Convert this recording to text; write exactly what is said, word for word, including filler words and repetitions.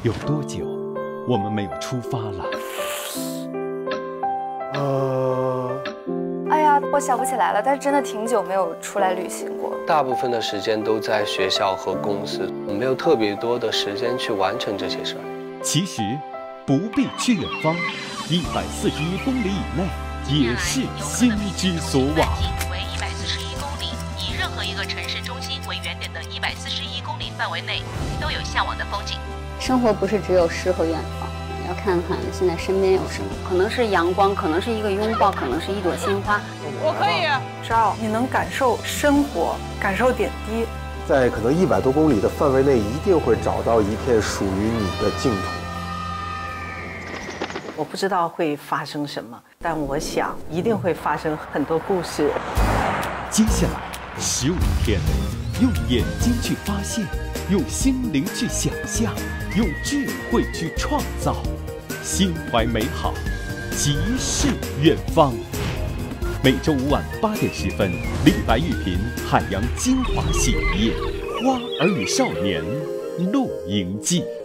有多久我们没有出发了？ 呃， 哎呀，我想不起来了，但是真的挺久没有出来旅行过。 大部分的时间都在学校和公司，没有特别多的时间去完成这些事儿。 其实不必去远方，一百四十一公里以内也是心之所往。 为一百四十一公里，以任何一个城市中心为原点的一百四十一公里范围内，都有向往的风景。 生活不是只有诗和远方，要看看现在身边有什么，可能是阳光，可能是一个拥抱，可能是一朵鲜花。 我可以，只要你能感受生活，感受点滴， 在可能一百多公里的范围内，一定会找到一片属于你的净土。 我不知道会发生什么，但我想一定会发生很多故事。 接下来十五天，用眼睛去发现，用心灵去想象，用智慧去创造，心怀美好，即是远方。每周五晚八点十分，丽白玉屏海洋精华系列《花儿与少年》露营记。